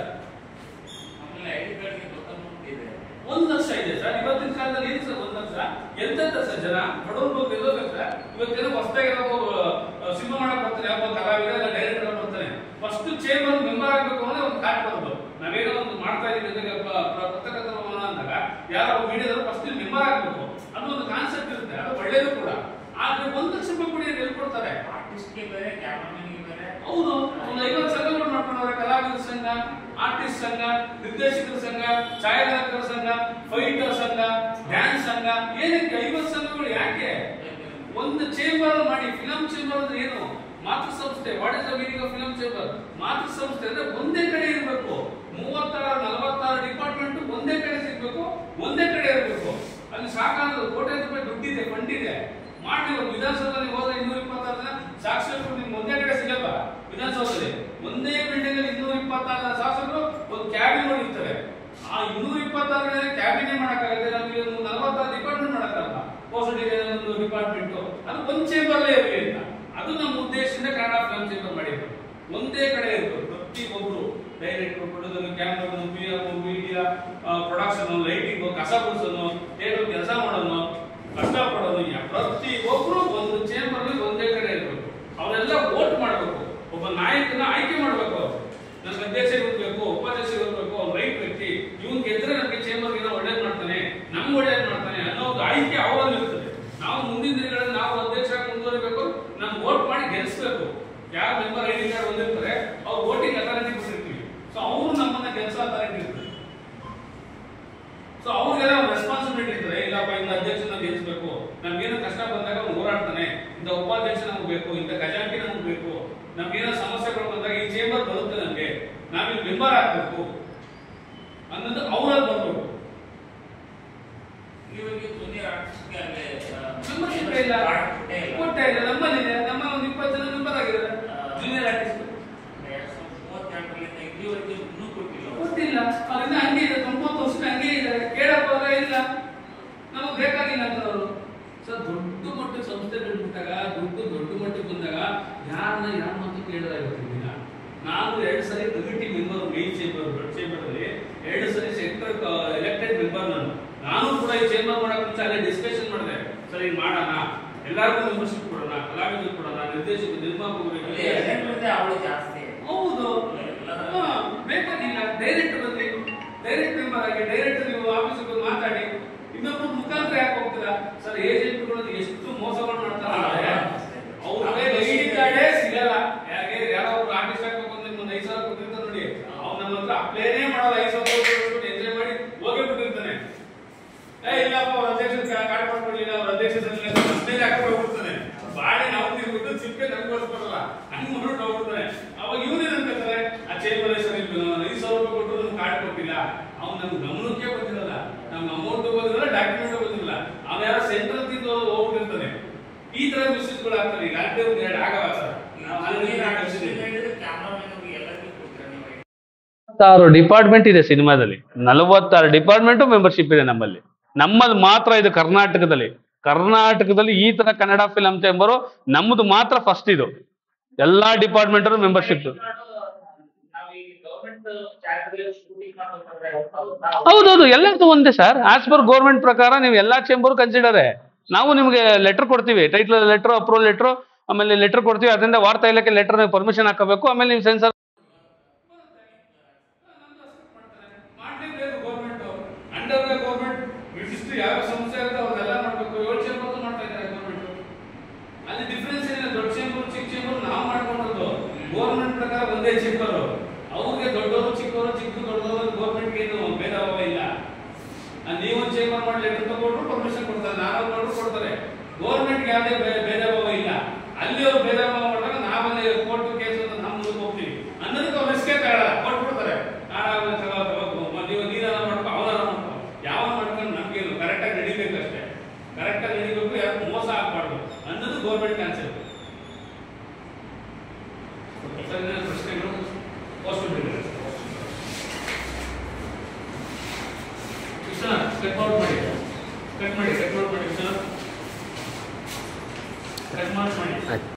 $1 ಲಕ್ಷ ಇದೆ ಸರ್. ಇವತ್ತಿನ ಕಾಲದಲ್ಲಿ ಏನು ಸರ್ 1 ಲಕ್ಷ? ಎಂತೆಂತ ಸರ್ ಜನ ಬಡವರು ಹೋಗಿ ನಿಲ್ಲೋಬೇಕು ಸರ್. ಇವತ್ತೇನೋ ಹೊಸದಾಗಿ ಸಿನಿಮಾ ಮಾಡಕ್ ಬರ್ತಾನೆ, ಒಬ್ಬ ಕಲಾವಿದ ಇಲ್ಲ ಡೈರೆಕ್ಟರ್ ಬರ್ತಾನೆ, ಫಸ್ಟ್ ಚೇಂಬರ್ ಮೆಂಬರ್ ಆಗ್ಬೇಕು ಅಂದ್ರೆ ಒಂದು ಕಾರ್ಡ್ ಬರೋದು. ನಾವೇನೋ ಒಂದು ಮಾಡ್ತಾ ಇದೀವಿ ಪತ್ರಕರ್ತರ ಭವನ ಅಂದಾಗ ಯಾರೋ ಮೀಡಿಯಾದವರು ಫಸ್ಟ್ ಮೆಂಬರ್ ಆಗ್ಬೇಕು, ಅದು ಒಂದು ಕಾನ್ಸೆಪ್ಟ್ ಇರುತ್ತೆ, ಅದು ಒಳ್ಳೇದು ಕೂಡ. ಆದ್ರೆ $1 ಲಕ್ಷ ಕೊಡಿ ಅಂತ ಹೇಳ್ಕೊಡ್ತಾರೆ. ಆರ್ಟಿಸ್ಟ್ಗೆ ಬೇರೆ, ಕ್ಯಾಮರಾಮನ್ಗೆ ಬೇರೆ. ಹೌದು, ಒಂದು 50 ಸಂಘಗಳು ಮಾಡ್ಕೊಂಡವ್ರೆ. ಕಲಾವಿದರ ಸಂಘ, ಆರ್ಟಿಸ್ಟ್ ಸಂಘ, ನಿರ್ದೇಶಕರ ಸಂಘ, ಛಾಯಾಗ್ರಾಹಕರ ಸಂಘ, ಫೈಟರ್ ಸಂಘ, ಡ್ಯಾನ್ಸ್ ಸಂಘ. ಏನಕ್ಕೆ 50 ಸಂಘಗಳು? ಯಾಕೆ? ಒಂದು ಚೇಂಬರ್ ಮಾಡಿ. ಫಿಲಂ ಚೇಂಬರ್ ಅಂದ್ರೆ ಏನು? ಮಾತೃ ಸಂಸ್ಥೆ. What is the meaning of film chamber? ಮಾತೃ ಸಂಸ್ಥೆ ಅಂದ್ರೆ ಒಂದೇ ಕಡೆ ಇರಬೇಕು. 36 ಡಿಪಾರ್ಟ್ಮೆಂಟ್ ಒಂದೇ ಕಡೆ ಸಿಗ್ಬೇಕು, ಒಂದೇ ಕಡೆ ಇರಬೇಕು. ಅಲ್ಲಿ ಸಾಕಾದ್ರು ಕೋಟ್ಯಾಂತರ ರೂಪಾಯಿ ದುಡ್ಡಿದೆ, ಫಂಡ್ ಇದೆ. ಮಾಡಿ ವಿಧಾನಸೌಧದಲ್ಲಿ ಹೋದ್ರೆ 226 ಜನ ಶಾಸಕರು ನಿಮ್ಗೆ ಒಂದೇ ಕಡೆ ಸಿಗಲ್ಲ. ವಿಧಾನಸೌಧದಲ್ಲಿ ಒಂದೇ ಬಿಲ್ಡಿಂಗ್ ಅಲ್ಲಿ 226 ಜನ ಶಾಸಕರು ಒಂದು ಕ್ಯಾಬಿನ್ ಇರ್ತಾರೆ. ಆ 226 ಜನ ಕ್ಯಾಬಿನೇ ಮಾಡಕ್ಕಾಗತ್ತೆ. ನಮಗೆ 46 ಡಿಪಾರ್ಟ್ಮೆಂಟ್ ಮಾಡಕ್ಕಾಗಲ್ಲ. ಪೋಸ್ಟ್ ಒಂದು ಡಿಪಾರ್ಟ್ಮೆಂಟ್ ಅದು ಒಂದು ಚೇಂಬರ್ಲೇ ಇರಲಿ ಅಂತ. ಅದು ನಮ್ಮ ಉದ್ದೇಶದಿಂದ ಕನ್ನಡ ಫಿಲಂ ಚೇಂಬರ್ ಮಾಡಿದ್ರು. ಒಂದೇ ಕಡೆ ಇರ್ಬೇಕು. ಪ್ರತಿ ಒಬ್ರು director, producer, cameraman, media, production, lighting, ಕಸ ಗುಡಿಸೋನು, ಥಿಯೇಟರ್ ಕೆಲಸ ಮಾಡೋನು, ಕಷ್ಟಪಡೋದು, ಪ್ರತಿ ಒಬ್ರು ಒಂದು ಚೇಂಬರ್ ಒಂದೇ ಕಡೆ ಇರಬೇಕು. ಅವರೆಲ್ಲ ವೋಟ್ ಮಾಡಬೇಕು. ಒಬ್ಬ ನಾಯಕನ ಆಯ್ಕೆ ಮಾಡಬೇಕು. ನನ್ಗೆ ಅಧ್ಯಕ್ಷ ಇರಬೇಕು, ಉಪಾಧ್ಯಕ್ಷ ಇರಬೇಕು, ಅವ್ನು ರೈಟ್ ವ್ಯಕ್ತಿ, ಇವನ್ ಗೆದ್ರೆ ನಮಗೆ ಚೇಂಬರ್ಗೆ ಒಳ್ಳೇದ್ ಮಾಡ್ತಾನೆ, ನಮ್ಗೆ ಒಳ್ಳೇದ್ ಮಾಡ್ತಾನೆ ಅನ್ನೋ ಒಂದು ಆಯ್ಕೆ ಅವರಲ್ಲಿ ಇರ್ತದೆ. ನಾವು ಮುಂದಿನ ದಿನಗಳಲ್ಲಿ ನಾವು ಅಧ್ಯಕ್ಷ ಮುಂದುವರಿಬೇಕು, ನಮ್ ವೋಟ್ ಮಾಡಿ ಗೆಲ್ಸ್ಬೇಕು. ಯಾರು ಮೆಂಬರ್ ID ಕಾರ್ಡ್ ಹೊಂದಿರ್ತಾರೆ ಅವ್ರು ವೋಟಿಂಗ್ ಅಥಾರಿಟಿ ಕೊಟ್ಟಿರ್ತೀವಿ. ಸೊ ಅವರು ನಮ್ಮನ್ನ ಕೆಲಸ ಅಥಾರಿಟಿ ಇರ್ತಾರೆ. ಸೊ ಅವ್ರಿಗೆಲ್ಲ ರೆಸ್ಪಾನ್ಸಿಬಿಲಿಟಿ ಇರ್ತದೆ. ಇಲ್ಲಪ್ಪ ಇಂಥ ಅಧ್ಯಕ್ಷನ ಗೆಲ್ಸ್ಬೇಕು, ನಮ್ಗೇನೋ ಕಷ್ಟ ಬಂದಾಗ ಅವ್ನು ಹೋರಾಡ್ತಾನೆ, ಇಂಥ ಉಪಾಧ್ಯಕ್ಷ ನಮ್ಗೆ ಬೇಕು, ಇಂಥ ಖಜಾಂಚಿ ನಮ್ಗೆ ಬೇಕು, ನಮ್ಗೇನೋ ಸಮಸ್ಯೆಗಳು ಬಂದಾಗ ಈ ಚೇಂಬರ್ ಬರುತ್ತೆ, ನಮ್ಗೆ ನಾವಿಲ್ಲಿ ಮೆಂಬರ್ ಆಗ್ಬೇಕು ಅನ್ನೋದು ಅವರಲ್ಲಿ ಬರ್ಬೇಕು. ಮೆಂಬರ್ಶಿಪ್ ಇಲ್ಲ, ಕೊಟ್ಟೇ ಇಲ್ಲ. ನಮ್ಮಲ್ಲಿದೆ, ನಮ್ಮ ಒಂದು 20 ಜನ ಮೆಂಬರ್ ಆಗಿದ್ದಾರೆ ಜೂನಿಯರ್ ಆರ್ಟಿಸ್ಟ್. ಗೊತ್ತಿಲ್ಲ, ಅವರಿಂದ ಹಂಗೆ ಇದೆ. 90 ವರ್ಷಕ್ಕೆ ಹಂಗೆ ಇದ್ದಾರೆ. ಕೇಳಕ್ ಹೋದ್ರೆ ಇಲ್ಲ, ನಮಗೆ ಬೇಕಾಗಿಲ್ಲ ಅಂತ ಅವರು. ಸೊ ದೊಡ್ಡ ಮಟ್ಟದ ಸಂಸ್ಥೆಗಳು ಬಿಟ್ಟಾಗ, ದೊಡ್ಡ ಮಟ್ಟಕ್ಕೆ ಬಂದಾಗ ಯಾರನ್ನ ಯಾರ ಮಾತು ಕೇಳೋದಾಗುತ್ತೆ. ನಾನು 2 ಸರಿ ಕಮಿಟಿ ಮೆಂಬರ್, ಮೇನ್ ಚೇಂಬರ್, ದೊಡ್ಡ ಚೇಂಬರ್ ಅಲ್ಲಿ 2 ಸರಿ ಸೆಂಟ್ರಲ್ ಎಲೆಕ್ಟೆಡ್ ಮೆಂಬರ್. ನಾನು ಕೂಡ ಈ ಚೇಂಬರ್ ಮಾಡಕ್ ಮುಂಚೆ ಅಲ್ಲೇ ಡಿಸ್ಕಷನ್ ಮಾಡಿದೆ. ಸರಿ ಮಾಡೋಣ, ಎಲ್ಲರಿಗೂ ಮೆಂಬರ್ಶಿಪ್ ಕೊಡೋಣ, ಕಲಾವಿದರು ಕೊಡೋಣ, ನಿರ್ದೇಶಕ, ನಿರ್ಮಾಪಕರಿಗೆ. ಹೌದು, ಬೇಕಾಗಿಲ್ಲ. ಡೈರೆಕ್ಟ್ ಬಂದ್ರಿ, ಡೈರೆಕ್ಟ್ ಮೆಂಬರ್ ಆಗಿ, ಡೈರೆಕ್ಟ್ ನೀವು ಆಫೀಸಿಗೆ ಮಾತಾಡಿ. ಇನ್ನೊಬ್ಬರು ಮುಖಾಂತರ ಯಾಕೆ ಹೋಗ್ತೀರಾ ಸರ್? ಏಜೆಂಟ್ಗಳು ಎಷ್ಟು ಮೋಸಗಳು ಮಾಡ್ತಾರೆ. ಅವ್ರಿಗೆ ಐಡಿ ಕಾರ್ಡೇ ಸಿಗಲ್ಲ. ಯಾರೋ ಒಬ್ರು ಆರ್ಟಿಸ್ಟ್ ಹಾಕ್ಬೇಕು ಅಂದ್ರೆ 5,000 ಕೊಟ್ಟಿರ್ತಾರೆ ನೋಡಿ, ಅವ್ನು ನಮ್ಮ ಹತ್ರ ಅಪ್ಲೈನೇ ಮಾಡೋದು. 5,000 ಎಂಜಾಯ್ ಮಾಡಿ ಹೋಗೇ ಬಿಟ್ಟಿರ್ತಾನೆ. ಇಲ್ಲಪ್ಪ ಅವ್ರ ಅಧ್ಯಕ್ಷ ಕಾರ್ಡ್ ಮಾಡ್ಕೊಳ್ಳಿಲ್ಲ, ಅವ್ರ ಅಧ್ಯಕ್ಷ ಹಾಕೊಂಡು ಹೋಗ್ಬಿಡ್ತಾನೆ. ಬಾಡಿ ನಾವು ತಿರ್ಬಿಟ್ಟು ಚಿಪ್ಪೆ ನಮ್ಗೆ ಓಡಿಸ್ಕೊಡಲ್ಲ, ಹಂಗ್ ಮಾಡ್ಬಿಟ್ಟು ಹೋಗ್ಬಿಡ್ತಾನೆ. ಅವಾಗ ಇವ್ರೇನ್ ಅನ್ಕೋತಾರೆ, ಆ ಚೇಂಬರ್ ಹೆಸರು 5,000 ರೂಪಾಯಿ ಕೊಟ್ಟರು ನಮ್ಗೆ ಕಾರ್ಡ್ ಕೊಟ್ಟಿಲ್ಲ, ಅವ್ನು ನಮ್ಗೆ ಗಮನಕ್ಕೆ ಬಂದಿರಲ್ಲ, ನಮ್ಗೆ ಅಮೌಂಟ್ ಬಂದಿರಲ್ಲ, ಡಾಕ್ಯುಮೆಂಟ್ ಬಂದಿರಲ್ಲ, ಅವ್ನು ಯಾರೋ ಸೆಂಟ್ರಲ್ ತಿಂದು ಹೋಗ್ಬಿಟ್ಟಿರ್ತಾನೆ. ಈ ತರ ಮಿಸ್ಯೂಸ್ಗಳು ಆಗ್ತವೆ. ಈಗ ಎರಡು ಆಗಲ್ಲ ಸರ್. 46 ಡಿಪಾರ್ಟ್ಮೆಂಟ್ ಇದೆ ಸಿನಿಮಾದಲ್ಲಿ. 46 ಡಿಪಾರ್ಟ್ಮೆಂಟ್ ಮೆಂಬರ್ಶಿಪ್ ಇದೆ ನಮ್ಮಲ್ಲಿ. ನಮ್ಮದು ಮಾತ್ರ ಇದು ಕರ್ನಾಟಕದಲ್ಲಿ ಈ ತರ ಕನ್ನಡ ಫಿಲಂ ಚೇಂಬರು ನಮ್ಮದು ಮಾತ್ರ ಫಸ್ಟ್. ಇದು ಎಲ್ಲಾ ಡಿಪಾರ್ಟ್ಮೆಂಟ್ ಮೆಂಬರ್ಶಿಪ್. ಹೌದೌದು, ಎಲ್ಲರದು ಒಂದೇ ಸರ್. ಆಸ್ ಪರ್ ಗೌರ್ಮೆಂಟ್ ಪ್ರಕಾರ ನೀವು ಎಲ್ಲಾ ಚೇಂಬರ್ ಕನ್ಸಿಡರ್. ನಾವು ನಿಮ್ಗೆ ಲೆಟರ್ ಕೊಡ್ತೀವಿ, ಟೈಟಲ್ ಲೆಟರ್, ಅಪ್ರೂವಲ್ ಲೆಟರ್, ಆಮೇಲೆ ಲೆಟರ್ ಕೊಡ್ತೀವಿ. ಅದರಿಂದ ವಾರ್ತಾ ಇಲಾಖೆ ಲೆಟರ್ ನೀವು ಪರ್ಮಿಷನ್ ಹಾಕಬೇಕು. ಆಮೇಲೆ ನೀವು ಸೆನ್ಸರ್ ಯಾವ ಸಮಸ್ಯೆ ಆಗುತ್ತೆ ಅವ್ರೆಲ್ಲ ಮಾಡ್ಬೇಕು. 7 ಚೇಂಬರ್ ಮಾಡ್ತಾ ಇದ್ದಾರೆ ಗೌರ್ಮೆಂಟ್. ಅಲ್ಲಿ ಡಿಫರೆನ್ಸ್ ಏನಿಲ್ಲ. ದೊಡ್ಡ ಚೇಂಬರ್, ಚಿಕ್ಕ ಚೇಂಬರ್ ನಾವು ಮಾಡ್ಕೊಂಡದ್ದು. ಗೌರ್ಮೆಂಟ್ ಪ್ರಕಾರ ಒಂದೇ ಚೇಂಬರ್. ಅವ್ರಿಗೆ ದೊಡ್ಡವರು, ಚಿಕ್ಕವರು, ದೊಡ್ಡವರು, ಗೌರ್ಮೆಂಟ್ ಏನು ಭೇದ ಭಾವ ಇಲ್ಲ. ನೀವೊಂದು ಚೇಂಬರ್ ಮಾಡಿ ಲೆಟರ್ ತಗೊಂಡ್ರು ಪರ್ಮಿಷನ್ ಕೊಡ್ತಾರೆ, 4 ಕೊಡ್ತಾರೆ. ಗೌರ್ಮೆಂಟ್ ಯಾವುದೇ ಭೇದ ಭಾವ ಇಲ್ಲ. ಅಲ್ಲಿ ಅವ್ರು ಭೇದ ಭಾವ ಮಾಡಿದಾಗ ನಾವಲ್ಲಿ ಕೋರ್ಟ್ ಕೇಸ್ ಅಂತ ನಮ್ಮ ಮುಂದೆ ಹೋಗ್ತೀವಿ ಅನ್ನೋದಕ್ಕೆ ಅವ್ರು ರಿಸ್ಕೇ ತಗೊಳ್ಳಲ್ಲ, ಕೊಟ್ಬಿಡ್ತಾರೆ. ನೀವು ನೀರಾನ ಮಾಡ್ಕೊ, ಅವನಾರ ಮಾಡ್ಕೊ, ಯಾವ ಮಾಡ್ಕೊಂಡು ನಮ್ಗೇನು ಕರೆಕ್ಟಾಗಿ ನಡಿಬೇಕಷ್ಟೇ. ಕರೆಕ್ಟಾಗಿ ನಡಿಬೇಕು, ಯಾರು ಮೋಸ ಆಗಬಾರ್ದು ಅನ್ನೋದು ಗೌರ್ಮೆಂಟ್ ಕಾನ್ಸೆಪ್ಟ್. ಪ್ರಶ್ನೆಗಳು ಕಟ್ ಮಾಡಿ ಕೃಷ್ಣ. ಕಟ್ ಮಾಡಿ